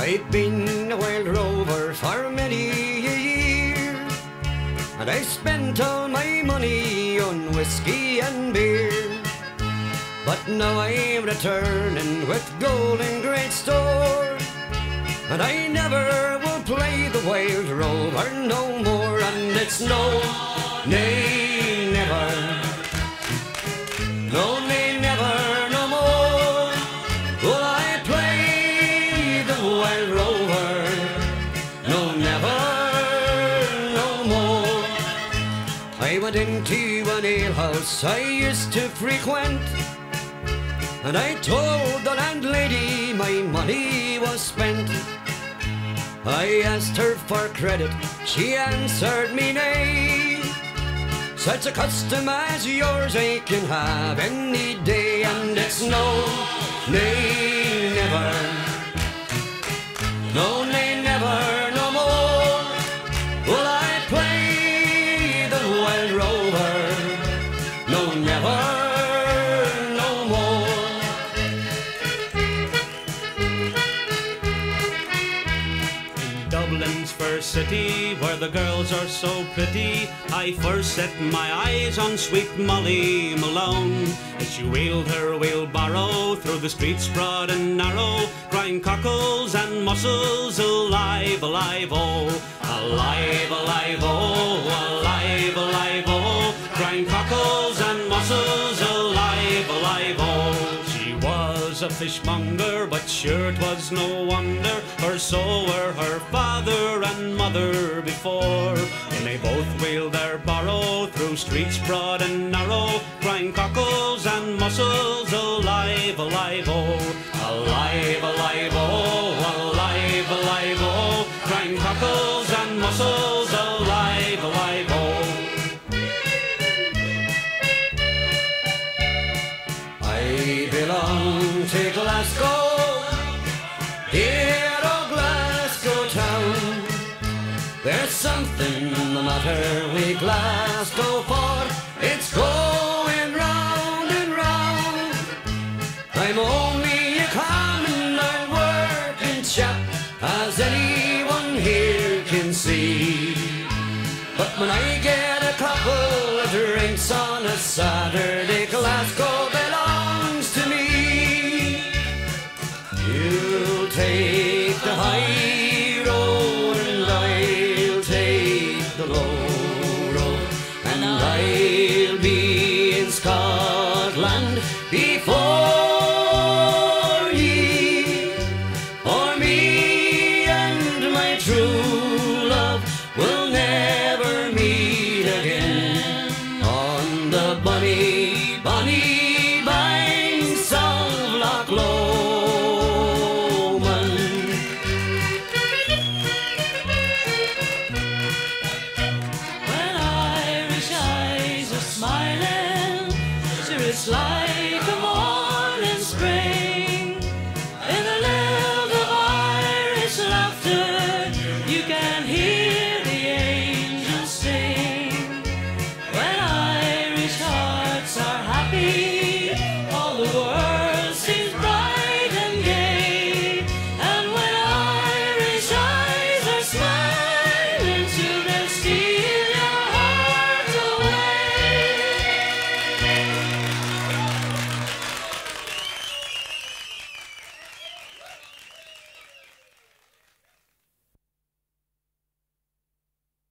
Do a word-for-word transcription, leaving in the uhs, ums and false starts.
I've been a wild rover for many a year, and I spent all my money on whiskey and beer. But now I'm returning with gold in great store, and I never will play the wild rover no more. And it's no, nay, never, no, nay, never, no more will I play the wild rover, no, never, no more. I went into an alehouse I used to frequent, and I told the landlady my money was spent. I asked her for credit, she answered me nay. Such a custom as yours I can have any day. And it's no, nay, never, no, nay, never, no more will I play the wild rover, no, never. Dublin's fair city, where the girls are so pretty, I first set my eyes on sweet Molly Malone, as she wheeled her wheelbarrow through the streets broad and narrow, crying cockles and mussels, alive, alive, oh, alive, alive, oh, alive, alive, oh, crying cockles and mussels, alive, alive, oh. She was a fishmonger, but sure 'twas no wonder, for so were her father and mother before, when they both wheeled their barrow through streets broad and narrow, crying cockles and mussels, alive, alive, oh, alive, alive, oh, alive, alive, oh, crying cockles and mussels, alive, alive, oh. I belong to Glasgow, dear old Glasgow town. There's something the matter with Glasgow, for it's going round and round. I'm only a common old working chap, as anyone here can see. But when I get a couple of drinks on a Saturday, Glasgow belongs to me. You'll take the high road and I'll take the low road, and I'll be in Scotland before ye. For me and my true love will never meet again on the bonny, bonny banks of Loch Lomond. When Irish eyes are smiling, sure it's like